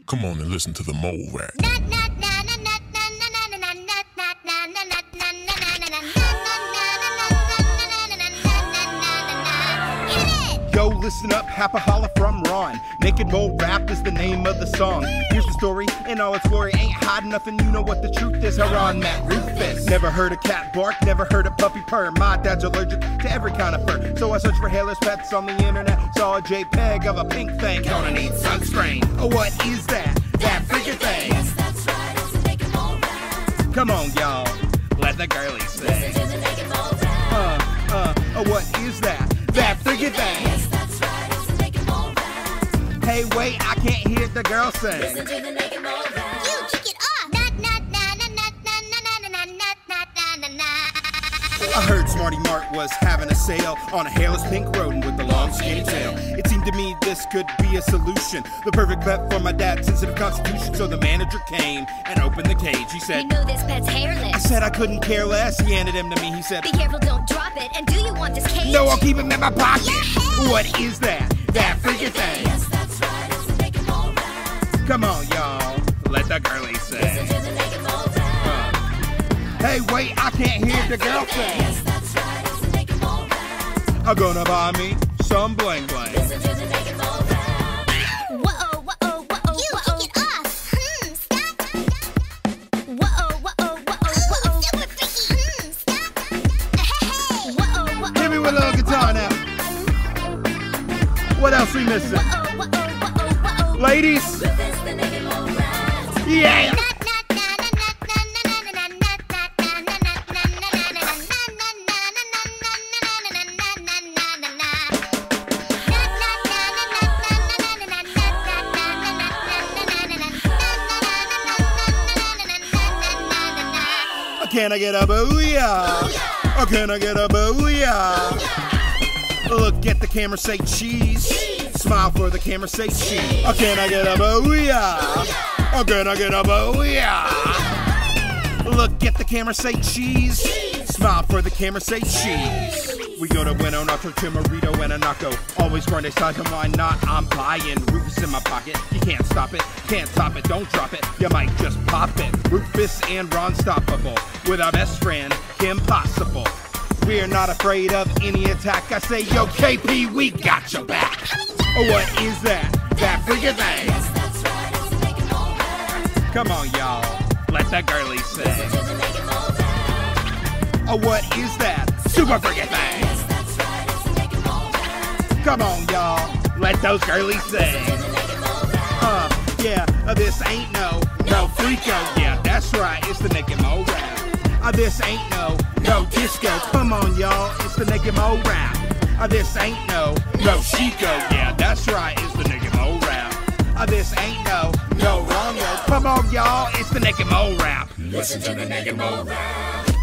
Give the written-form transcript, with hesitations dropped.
Come on and listen to the mole rat. Yo, listen up, Happa Holla from Ron. Naked Mole Rap is the name of the song. Here's the story in all its glory. Ain't hiding nothing, you know what the truth is. Haran Matt Rufus. Never heard a cat bark, never heard a puppy purr. My dad's allergic to every kind of fur. So I searched for hairless pets on the internet. Saw a JPEG of a pink thing. Gonna need sunscreen. Oh, what is that? That freaking thing. Yes, that's right, it's the Naked Mole Rap. Come on, y'all. Let the girlies sing. Listen to the Naked Mole Rap. Oh, what is that? That freaking thing. Yes, that's right, it's the Naked Mole Rap. Hey, wait, I can't hear the girl sing. Listen to the Naked Mole Rap. You kick it off. I heard Smarty Mart was having a sale on a hairless pink rodent with a long skinny tail. It seemed to me this could be a solution, the perfect pet for my dad's sensitive constitution. So the manager came and opened the cage. He said, You know this pet's hairless. I said I couldn't care less. He handed him to me. He said, Be careful, don't drop it. And do you want this cage? No, I'll keep him in my pocket. What is that? That freaking thing. Yes, that's right, it's the Naked Mole Rap. Come on, y'all. Let the girlies sing. Listen to the Naked Mole Rap. Hey, wait, I can't hear the girl sing. Yes, that's right, it's the Naked Mole Rap. I'm gonna buy me some bling bling. Listen to the Naked Mole Rap. Whoa, whoa, whoa, You whoa. kick it off. Stop. Whoa, whoa, whoa. Super freaky. Stop. Hey. Whoa, whoa. Hit me with a little guitar now. What else we missing? Whoa. Ladies? Rufus, the Naked Mole Rap. Yeah! Can I get a booyah? Or can I get a booyah? Look at the camera, say cheese. Smile for the camera, say cheese. Or can I get a booyah? Or can I get a booyah? Look at the camera, say cheese. Smile for the camera, say cheese. We go to Bueno, Nacho, Chimarito, and a Naco. Always grande size, and why not? I'm buying Rufus in my pocket. You can't stop it, can't top it, don't drop it. You might just pop it. Rufus and Ron stoppable. With our best friend, Kim Possible. We're not afraid of any attack. I say, yo, KP, we got your back. Oh, what is that? That freaking thing. Yes, that's right, it's the Naked Mole Rap. Come on, y'all. Let the girlies sing. Listen to the Naked Mole Rap. Oh, what is that? Super freaking thing. Yes, that's right, it's the Naked Mole Rap. Come on, y'all. Let those girlies sing. Listen to the Naked Mole Rap. Yeah, this ain't no freako. Yeah, that's right, it's the Naked Mole Rap. This ain't no disco. Come on, y'all, it's the Naked Mole Rap. This ain't no Chico. Yeah, that's right, it's the Naked Mole Rap. This ain't no wrong. Come on, y'all, it's the Naked Mole Rap. Listen to the Naked Mole Rap.